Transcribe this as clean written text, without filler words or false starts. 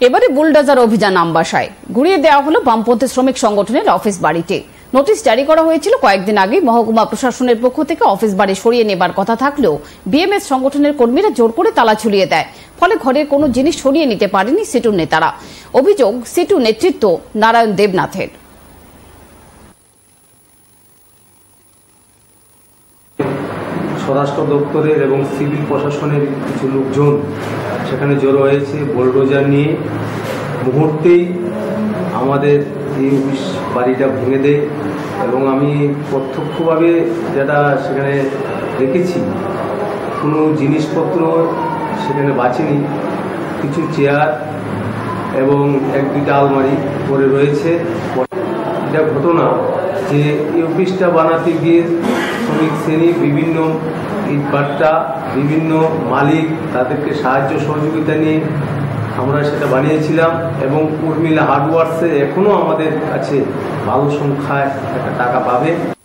এবারে বুলডোজার অভিযান আমবাসায় ঘুরিয়ে দেওয়া হলো বামপন্থী শ্রমিক সংগঠনের অফিস বাড়িতে। নোটিশ জারি করা হয়েছিল কয়েকদিন আগে। মহকুমা প্রশাসনের পক্ষ থেকে অফিস বাড়ি সরিয়ে নেবার কথা থাকলেও বিএমএস সংগঠনের কর্মীরা জোর করে তালা ঝুলিয়ে দেয়। ফলে ঘরের কোনো জিনিস সরিয়ে নিতে পারেনি সিটুর নেতারা। অভিযোগ সিটু নেতৃত্ব নারায়ণ দেবনাথের। স্বরাষ্ট্র দপ্তরের এবং সিভিল প্রশাসনের কিছু লোকজন সেখানে জড়ো হয়েছে বুলডোজার নিয়ে। মুহূর্তেই আমাদের এই অফিস বাড়িটা ভেঙে দেয় এবং আমি প্রত্যক্ষভাবে যেটা সেখানে দেখেছি, কোনো জিনিসপত্র সেখানে বাঁচেনি। কিছু চেয়ার এবং এক দুইটা আলমারি পড়ে রয়েছে। এটা ঘটনা যে এই অফিসটা বানাতে গিয়ে শ্রমিক শ্রেণী বিভিন্ন ইটভাটা বিভিন্ন মালিক তাদেরকে সাহায্য সহযোগিতা নিয়ে আমরা সেটা বানিয়েছিলাম এবং উর্মিলা হার্ডওয়ার্কসে এখনও আমাদের কাছে ভালো সংখ্যায় একটা টাকা পাবে।